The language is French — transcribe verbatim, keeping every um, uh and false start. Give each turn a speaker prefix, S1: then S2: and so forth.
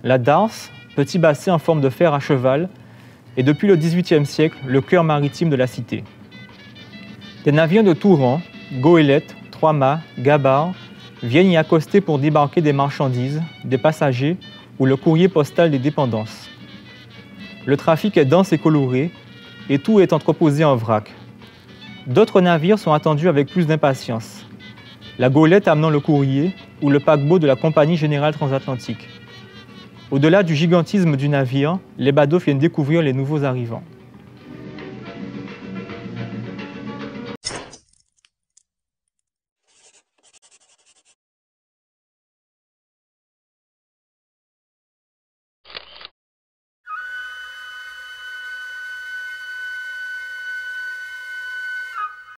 S1: La darse, petit bassin en forme de fer à cheval, est depuis le dix-huitième siècle le cœur maritime de la cité. Des navires de tout rang, goélettes, trois-mâts, gabarres, viennent y accoster pour débarquer des marchandises, des passagers ou le courrier postal des dépendances. Le trafic est dense et coloré, et tout est entreposé en vrac. D'autres navires sont attendus avec plus d'impatience. La goélette amenant le courrier ou le paquebot de la Compagnie Générale Transatlantique. Au-delà du gigantisme du navire, les badauds viennent découvrir les nouveaux arrivants.